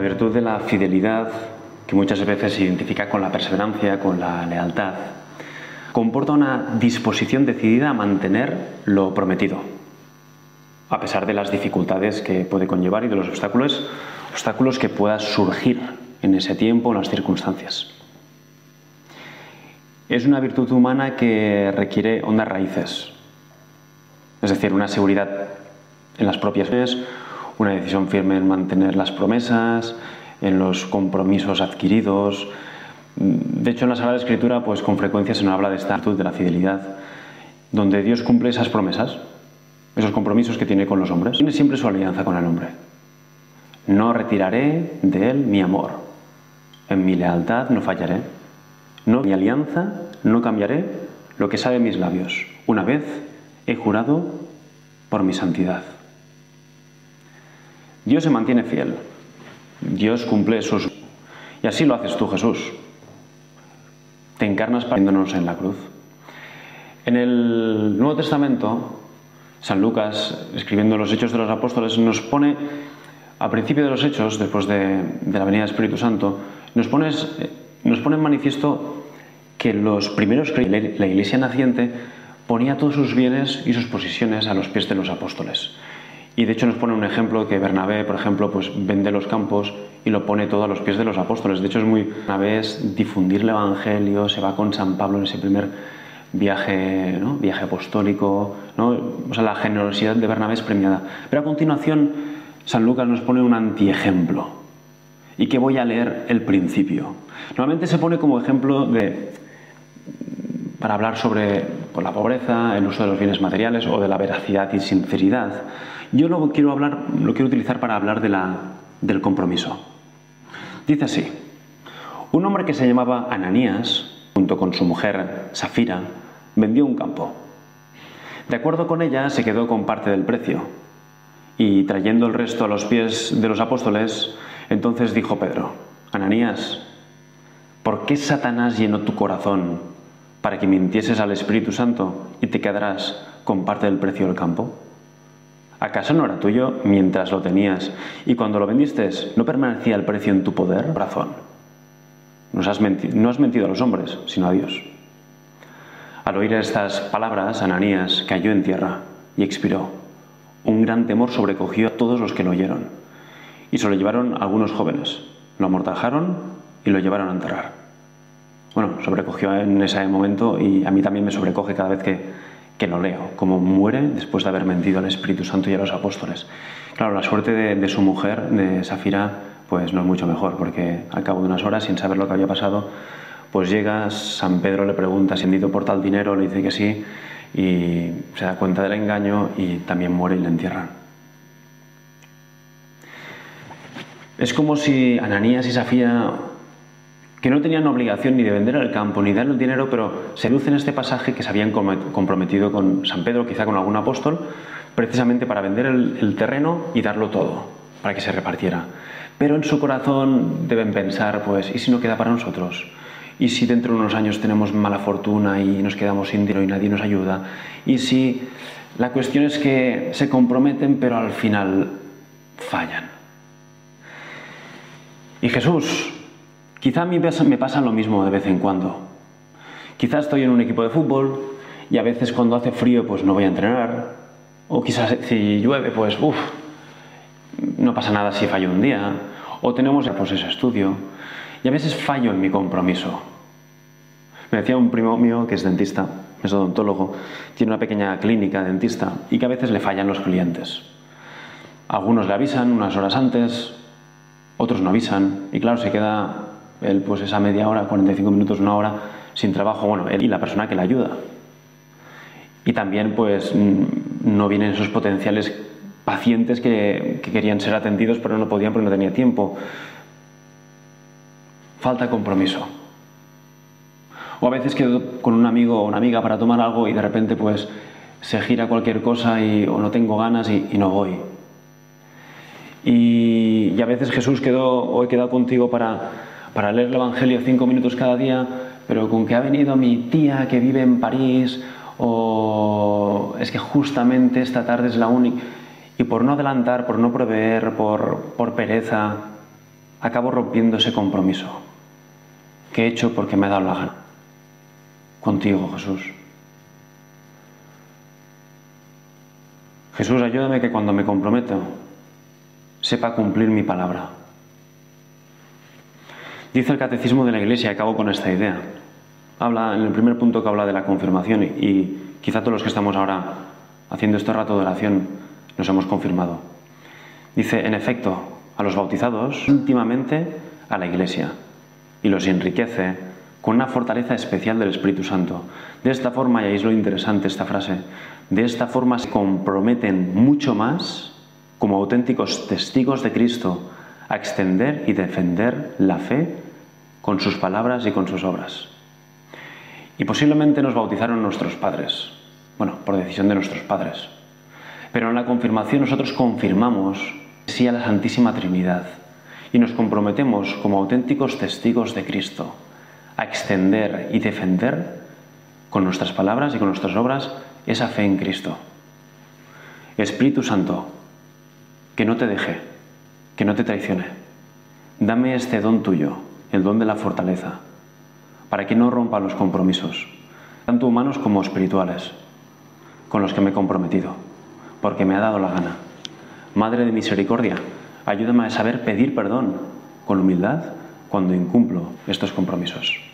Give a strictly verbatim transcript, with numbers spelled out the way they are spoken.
virtud de la fidelidad, que muchas veces se identifica con la perseverancia, con la lealtad, comporta una disposición decidida a mantener lo prometido, a pesar de las dificultades que puede conllevar y de los obstáculos, obstáculos que puedan surgir en ese tiempo, en las circunstancias. Es una virtud humana que requiere hondas raíces, es decir, una seguridad en las propias vidas, una decisión firme en mantener las promesas, en los compromisos adquiridos. De hecho, en la Sagrada Escritura, pues con frecuencia se nos habla de esta virtud de la fidelidad, donde Dios cumple esas promesas, esos compromisos que tiene con los hombres. Tiene siempre su alianza con el hombre. No retiraré de él mi amor. En mi lealtad no fallaré. No, mi alianza no cambiaré lo que sabe mis labios. Una vez he jurado por mi santidad. Dios se mantiene fiel. Dios cumple sus... Y así lo haces tú, Jesús. Te encarnas pariéndonos en la cruz. En el Nuevo Testamento, San Lucas, escribiendo los Hechos de los Apóstoles, nos pone, al principio de los Hechos, después de, de la venida del Espíritu Santo, nos pone, nos pone en manifiesto que los primeros creyentes, la iglesia naciente, ponía todos sus bienes y sus posesiones a los pies de los apóstoles. Y de hecho nos pone un ejemplo que Bernabé, por ejemplo, pues vende los campos y lo pone todo a los pies de los apóstoles. De hecho es muy... Bernabé es difundir el Evangelio, se va con San Pablo en ese primer viaje, ¿no? viaje apostólico, ¿no? O sea, la generosidad de Bernabé es premiada. Pero a continuación San Lucas nos pone un antiejemplo. ¿Y qué voy a leer? El principio. Normalmente se pone como ejemplo de... para hablar sobre pues, la pobreza, el uso de los bienes materiales o de la veracidad y sinceridad. Yo lo quiero, hablar, lo quiero utilizar para hablar de la, del compromiso. Dice así: un hombre que se llamaba Ananías, junto con su mujer Safira, vendió un campo. De acuerdo con ella, se quedó con parte del precio y trayendo el resto a los pies de los apóstoles, entonces dijo Pedro: Ananías, ¿por qué Satanás llenó tu corazón para que mintieses al Espíritu Santo y te quedarás con parte del precio del campo? ¿Acaso no era tuyo mientras lo tenías y cuando lo vendiste no permanecía el precio en tu poder? Razón. No has mentido, no has mentido a los hombres, sino a Dios. Al oír estas palabras, Ananías cayó en tierra y expiró. Un gran temor sobrecogió a todos los que lo oyeron y se lo llevaron algunos jóvenes. Lo amortajaron y lo llevaron a enterrar. Bueno, sobrecogió en ese momento y a mí también me sobrecoge cada vez que, que lo leo, como muere después de haber mentido al Espíritu Santo y a los apóstoles. Claro, la suerte de, de su mujer, de Safira, pues no es mucho mejor, porque al cabo de unas horas, sin saber lo que había pasado, pues llega, San Pedro le pregunta si ha vendido por tal dinero, le dice que sí, y se da cuenta del engaño y también muere y le entierran. Es como si Ananías y Safira, que no tenían obligación ni de vender el campo ni de dar el dinero, pero se luce en este pasaje que se habían comprometido con San Pedro, quizá con algún apóstol, precisamente para vender el, el terreno y darlo todo, para que se repartiera. Pero en su corazón deben pensar, pues, ¿y si no queda para nosotros? ¿Y si dentro de unos años tenemos mala fortuna y nos quedamos sin dinero y nadie nos ayuda? ¿Y si la cuestión es que se comprometen pero al final fallan? Y Jesús... Quizá a mí me pasa lo mismo de vez en cuando. Quizá estoy en un equipo de fútbol y a veces cuando hace frío pues no voy a entrenar. O quizás si llueve pues uff, no pasa nada si fallo un día. O tenemos pues ese estudio. Y a veces fallo en mi compromiso. Me decía un primo mío que es dentista, es odontólogo, tiene una pequeña clínica dentista y que a veces le fallan los clientes. Algunos le avisan unas horas antes, otros no avisan y claro, se queda... él pues esa media hora, cuarenta y cinco minutos, una hora sin trabajo, bueno, él y la persona que le ayuda. Y también pues no vienen esos potenciales pacientes que, que querían ser atendidos pero no podían porque no tenía tiempo. Falta compromiso. O a veces quedo con un amigo o una amiga para tomar algo y de repente pues se gira cualquier cosa y, o no tengo ganas y, y no voy. Y, y a veces Jesús quedó, o he quedado contigo para... para leer el Evangelio cinco minutos cada día, pero con que ha venido mi tía que vive en París, o es que justamente esta tarde es la única... Y por no adelantar, por no prever, por, por pereza, acabo rompiendo ese compromiso que he hecho porque me ha dado la gana. Contigo, Jesús. Jesús, ayúdame que cuando me comprometo sepa cumplir mi palabra. Dice el Catecismo de la Iglesia, y acabo con esta idea. Habla, en el primer punto que habla de la confirmación, y, y quizá todos los que estamos ahora haciendo este rato de oración nos hemos confirmado. Dice, en efecto, a los bautizados íntimamente a la Iglesia y los enriquece con una fortaleza especial del Espíritu Santo. De esta forma, y ahí es lo interesante esta frase, de esta forma se comprometen mucho más como auténticos testigos de Cristo a extender y defender la fe con sus palabras y con sus obras. Y posiblemente nos bautizaron nuestros padres, bueno, por decisión de nuestros padres. Pero en la confirmación nosotros confirmamos sí a la Santísima Trinidad y nos comprometemos como auténticos testigos de Cristo a extender y defender con nuestras palabras y con nuestras obras esa fe en Cristo. Espíritu Santo, que no te deje, que no te traicione. Dame este don tuyo, el don de la fortaleza, para que no rompa los compromisos, tanto humanos como espirituales, con los que me he comprometido, porque me ha dado la gana. Madre de misericordia, ayúdame a saber pedir perdón con humildad cuando incumplo estos compromisos.